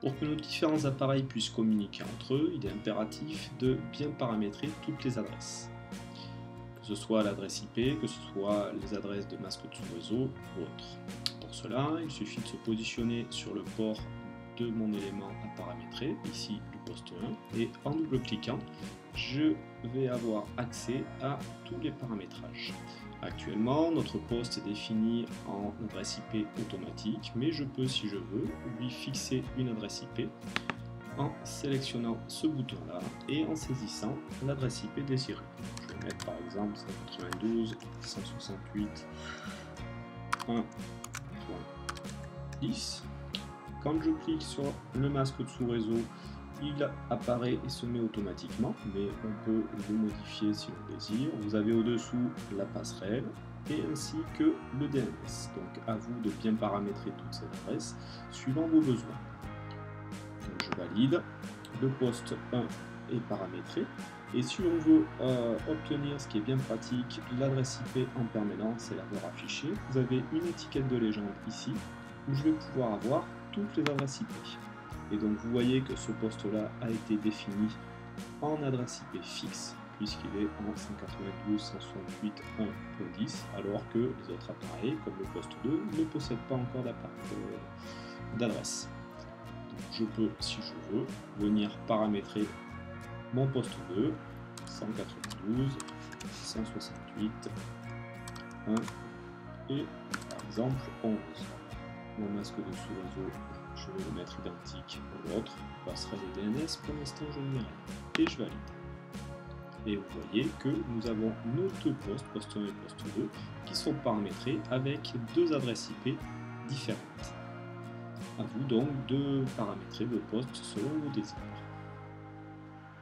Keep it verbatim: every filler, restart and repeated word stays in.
Pour que nos différents appareils puissent communiquer entre eux, il est impératif de bien paramétrer toutes les adresses. Que ce soit l'adresse I P, que ce soit les adresses de masque de sous-réseau ou autres. Pour cela, il suffit de se positionner sur le port de mon élément à paramétrer, ici du poste un, et en double-cliquant, je vais avoir accès à tous les paramétrages. Actuellement, notre poste est défini en adresse I P automatique, mais je peux, si je veux, lui fixer une adresse I P en sélectionnant ce bouton-là et en saisissant l'adresse I P désirée. Je vais mettre par exemple cent quatre-vingt-douze point cent soixante-huit point dix. Quand je clique sur le masque de sous-réseau, il apparaît et se met automatiquement, mais on peut le modifier si on désire. Vous avez au-dessous la passerelle et ainsi que le D N S. Donc à vous de bien paramétrer toutes ces adresses suivant vos besoins. Donc je valide, le poste un est paramétré, et si on veut euh, obtenir, ce qui est bien pratique, l'adresse I P en permanence et l'avoir affichée, vous avez une étiquette de légende ici où je vais pouvoir avoir toutes les adresses I P. Et donc vous voyez que ce poste-là a été défini en adresse I P fixe, puisqu'il est en cent quatre-vingt-douze point cent soixante-huit point un point dix, alors que les autres appareils, comme le poste deux, ne possèdent pas encore d'adresse. Donc je peux, si je veux, venir paramétrer mon poste deux, cent quatre-vingt-douze point cent soixante-huit point un et par exemple onze. Mon masque de sous-réseau, je vais le mettre identique à l'autre, passerelle et D N S, pour l'instant je n'ai rien, et je valide. Et vous voyez que nous avons nos deux postes, poste un et poste deux, qui sont paramétrés avec deux adresses I P différentes. À vous donc de paramétrer vos postes selon vos désirs.